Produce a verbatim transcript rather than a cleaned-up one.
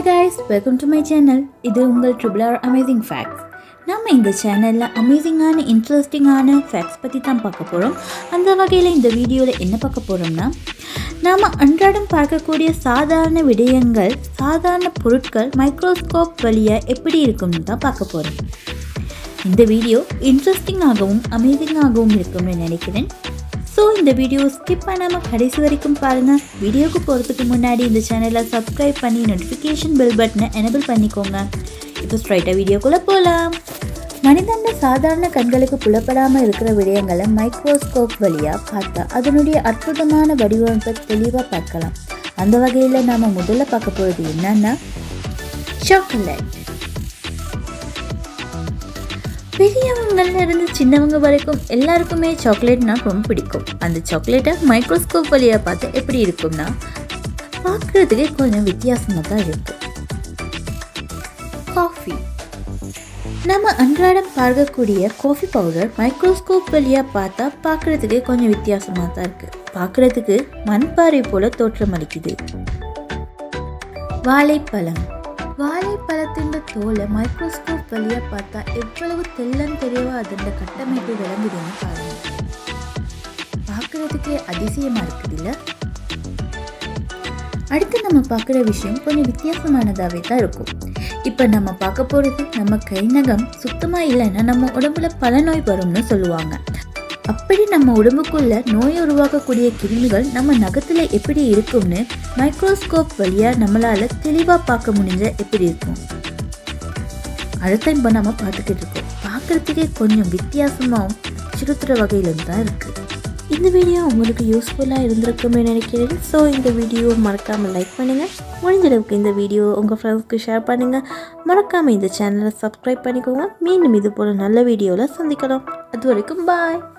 Hi guys, welcome to my channel. இது உங்கள் Triple R Amazing Facts. நம்ம இந்த சேனல்ல அமேசிங்கான இன்ட்ரெஸ்டிங்கான ஃபேக்ட்ஸ் பத்தி தான் பார்க்க போறோம். அந்த வகையில இந்த வீடியோல என்ன பார்க்க போறோம்னா நாம அன்றாடம் பார்க்கக்கூடிய சாதாரண விடயங்கள், சாதாரண பொருட்கள் மைக்ரோஸ்கோப் வழியா எப்படி இருக்கும்னு தான் பார்க்க போறோம். இந்த வீடியோ இன்ட்ரெஸ்டிங்காகவும் அமேசிங்காகவும் இருக்கும்னு நினைக்கிறேன். ஸோ இந்த வீடியோ ஸ்கிப் பண்ணாமல் கடைசி வரைக்கும் பாருங்கள். வீடியோக்கு போகிறதுக்கு முன்னாடி இந்த சேனலை சப்ஸ்கிரைப் பண்ணி நோட்டிஃபிகேஷன் பெல் பட்டனை எனேபிள் பண்ணிக்கோங்க. இப்போ ஸ்ட்ரைட்டாக வீடியோக்குள்ளே போகலாம். மனிதன சாதாரண கண்களுக்கு புலப்படாமல் இருக்கிற விடயங்களை மைக்ரோஸ்கோப் வழியாக பார்த்தா அதனுடைய அற்புதமான வடிவமைப்பை தெளிவாக பார்க்கலாம். அந்த வகையில் நாம் முதல்ல பார்க்க போகிறது என்னன்னா சாக்லேட். பெரியவங்கள்ல இருந்து சின்னவங்க வரைக்கும் எல்லாருக்குமே சாக்லேட்னா ரொம்ப பிடிக்கும். அந்த சாக்லேட்டை மைக்ரோஸ்கோப் வழியாக பார்த்து எப்படி இருக்கும்னா பார்க்குறதுக்கே கொஞ்சம் வித்தியாசமாக தான் இருக்கு. காஃபி. நம்ம அன்றாடம் பார்க்கக்கூடிய காஃபி பவுடர் மைக்ரோஸ்கோப் வழியாக பார்த்தா பார்க்குறதுக்கே கொஞ்சம் வித்தியாசமாக தான் இருக்கு. பார்க்குறதுக்கு மண்பாறை போல தோற்றமளிக்குது. வாழைப்பழம். வாழைப்பழத்தின் தோலை மைக்ரோஸ்கோப் வழியாக பார்த்தா எவ்வளவு தெள்ளம் தெளிவா அதன் கட்டமைப்பு விளங்குதுன்னு பாருங்க. பார்க்கறதுக்கே அதிசயமா இருக்குது இல்ல? அடுத்து நம்ம பார்க்குற விஷயம் கொஞ்சம் வித்தியாசமானதாகவே தான் இருக்கும். இப்போ நம்ம பார்க்க போகிறது நம்ம கை நகம் சுத்தமாக இல்லைன்னா நம்ம உடம்புல பல நோய் வரும்னு சொல்லுவாங்க. அப்படி நம்ம உடம்புக்குள்ள நோய் உருவாக்கக்கூடிய கிருமிகள் நம்ம நகத்தில் எப்படி இருக்கும்னு மைக்ரோஸ்கோப் வழியாக நம்மளால் தெளிவாக பார்க்க முடிஞ்ச எப்படி இருக்கும் அதுதான் இப்போ நம்ம பார்த்துக்கிட்டு இருக்கோம். பார்க்குறதுக்கே கொஞ்சம் வித்தியாசமாகவும் சிறுத்துற வகையிலும் தான் இருக்குது. இந்த வீடியோ உங்களுக்கு யூஸ்ஃபுல்லாக இருந்திருக்குமே நினைக்கிறேன். ஸோ இந்த வீடியோ மறக்காமல் லைக் பண்ணுங்கள். முடிஞ்ச அளவுக்கு இந்த வீடியோ உங்கள் ஃப்ரெண்ட்ஸ்க்கு ஷேர் பண்ணுங்கள். மறக்காமல் இந்த சேனலை சப்ஸ்கிரைப் பண்ணிக்கோங்க. மீண்டும் இது போல் நல்ல வீடியோவில் சந்திக்கலாம். அது வரைக்கும் பாய்.